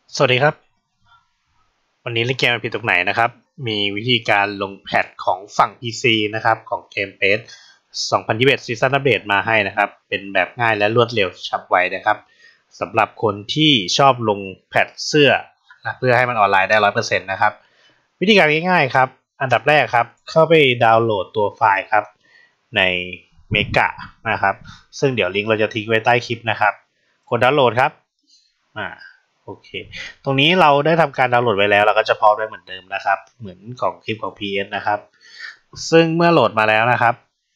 สวัสดีครับวันนี้เล่นเกมมันผิดตรงไหนนะครับมีวิธีการลงแพทของฝั่ง PC นะครับของเกมเพจ2021ซีซั่นอัปเดตมาให้นะครับเป็นแบบง่ายและรวดเร็วฉับไวนะครับสำหรับคนที่ชอบลงแพทเสื้อเพื่อให้มันออนไลน์ได้ 100% นะครับวิธีการง่ายๆครับอันดับแรกครับเข้าไปดาวน์โหลดตัวไฟล์ครับในเมกะนะครับซึ่งเดี๋ยวลิงก์เราจะทิ้งไว้ใต้คลิปนะครับกดดาวน์โหลดครับโอเคตรงนี้เราได้ทำการดาวน์โหลดไว้แล้วเราก็จะพอได้เหมือนเดิมนะครับเหมือนของคลิปของ PS นะครับซึ่งเมื่อโหลดมาแล้วนะครับ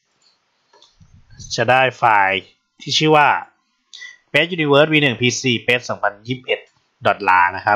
จะได้ไฟล์ที่ชื่อว่า PES Universe V1 PC PES 2021 .la นะครับ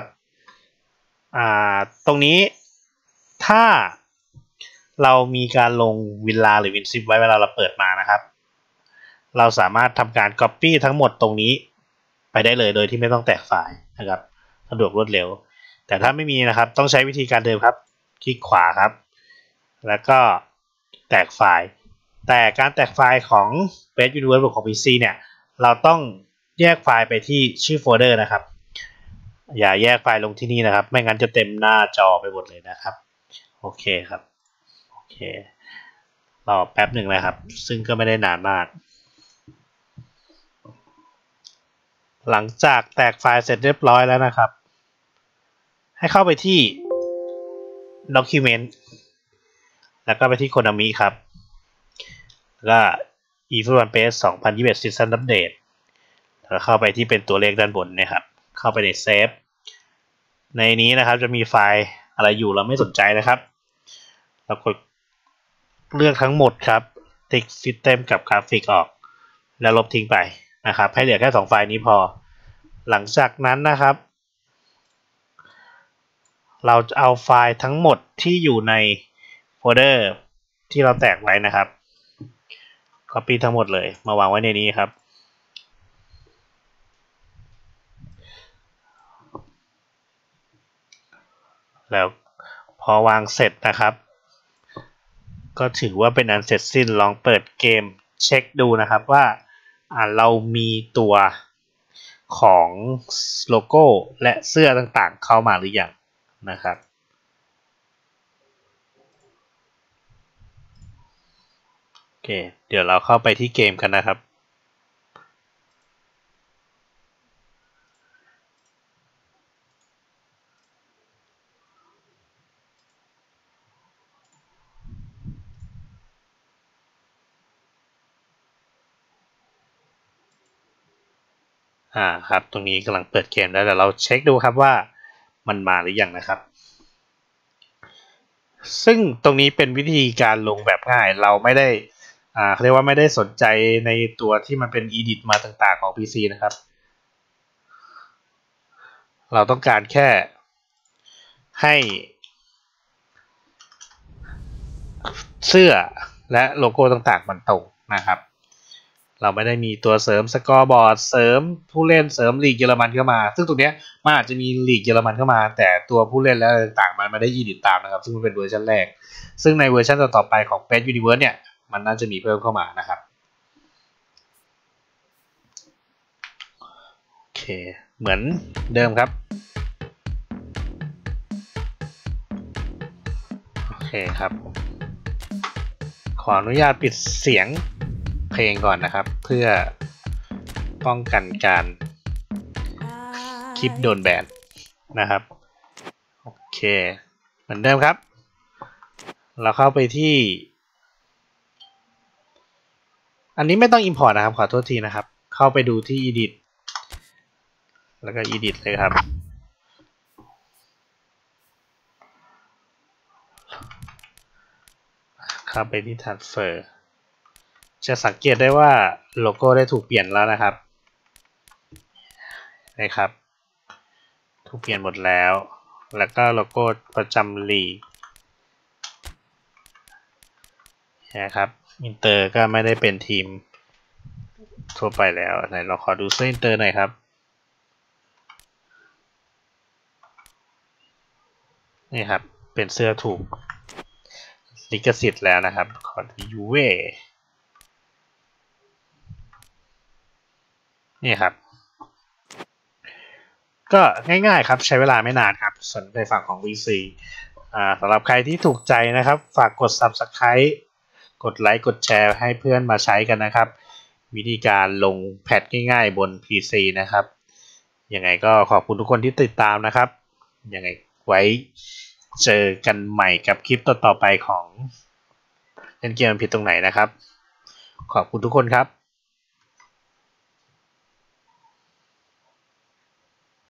ตรงนี้ถ้าเรามีการลงวินลาหรือวินซิปไว้เวลาเราเปิดมานะครับเราสามารถทำการ Copy ทั้งหมดตรงนี้ไปได้เลยโดยที่ไม่ต้องแตกไฟล์นะครับสะดวกรวดเร็วแต่ถ้าไม่มีนะครับต้องใช้วิธีการเดิมครับคลิกขวาครับแล้วก็แตกไฟล์แต่การแตกไฟล์ของ PES Universe ของ PC เนี่ยเราต้องแยกไฟล์ไปที่ชื่อโฟลเดอร์นะครับอย่าแยกไฟล์ลงที่นี่นะครับไม่งั้นจะเต็มหน้าจอไปหมดเลยนะครับโอเคครับโอเครอแป๊บหนึ่งนะครับซึ่งก็ไม่ได้นานมากหลังจากแตกไฟล์เสร็จเรียบร้อยแล้วนะครับให้เข้าไปที่ Document แล้วก็ไปที่ Konami ครับแล้วก็ eFootball PES 2021 Season Update แล้วเข้าไปที่เป็นตัวเลขด้านบนนะครับเข้าไปในเซฟในนี้นะครับจะมีไฟล์อะไรอยู่เราไม่สนใจนะครับเรากดเลือกทั้งหมดครับติ๊ก System กับกราฟิกออกแล้วลบทิ้งไปนะครับให้เหลือแค่2ไฟล์นี้พอหลังจากนั้นนะครับเราจะเอาไฟล์ทั้งหมดที่อยู่ในโฟลเดอร์ที่เราแตกไว้นะครับ Copy ทั้งหมดเลยมาวางไว้ในนี้ครับแล้วพอวางเสร็จนะครับก็ถือว่าเป็นอันเสร็จสิ้นลองเปิดเกมเช็คดูนะครับว่าเรามีตัวของโลโก้และเสื้อต่างๆเข้ามาหรือยังนะครับโอเคเดี๋ยวเราเข้าไปที่เกมกันนะครับครับตรงนี้กำลังเปิดเกมแล้วเดี๋ยวเราเช็คดูครับว่ามันมาหรือยังนะครับซึ่งตรงนี้เป็นวิธีการลงแบบง่ายเราไม่ได้เขาเรียกว่าไม่ได้สนใจในตัวที่มันเป็น edit มาต่างๆของ PC นะครับเราต้องการแค่ให้เสื้อและโลโก้ต่างๆมันตรงนะครับเราไม่ได้มีตัวเสริมสกอร์บอร์ดเสริมผู้เล่นเสริมลีกเยอรมันเข้ามาซึ่งตรงนี้มันอาจจะมีลีกเยอรมันเข้ามาแต่ตัวผู้เล่นและต่างๆมันไม่ได้editตามนะครับซึ่งมันเป็นเวอร์ชันแรกซึ่งในเวอร์ชันต่อๆไปของ PES Universe เนี่ยมันน่าจะมีเพิ่มเข้ามานะครับโอเคเหมือนเดิมครับโอเคครับขออนุญาตปิดเสียงเพลงก่อนนะครับเพื่อป้องกันการคลิปโดนแบนนะครับโอเคเหมือนเดิมครับเราเข้าไปที่อันนี้ไม่ต้อง import นะครับขอโทษทีนะครับเข้าไปดูที่ edit แล้วก็ edit เลยครับเข้าไปที่ transfer จะสังเกตได้ว่าโลโก้ได้ถูกเปลี่ยนแล้วนะครับนะครับถูกเปลี่ยนหมดแล้วแล้วก็โลโก้ประจำลีกนะครับอินเตอร์ก็ไม่ได้เป็นทีมทั่วไปแล้วไหนเราขอดูเสื้ออินเตอร์หน่อยครับนี่ครับเป็นเสื้อถูกลิขสิทธิ์แล้วนะครับขอดูยูเว่นี่ครับก็ง่ายๆครับใช้เวลาไม่นานครับส่วนในฝั่งของ VC สำหรับใครที่ถูกใจนะครับฝากกด Subscribe กดไลค์กดแชร์ให้เพื่อนมาใช้กันนะครับวิธีการลงแพทง่ายๆบน PC นะครับยังไงก็ขอบคุณทุกคนที่ติดตามนะครับยังไงไว้เจอกันใหม่กับคลิปต่อๆไปของเล่นเกมผิดตรงไหนนะครับขอบคุณทุกคนครับ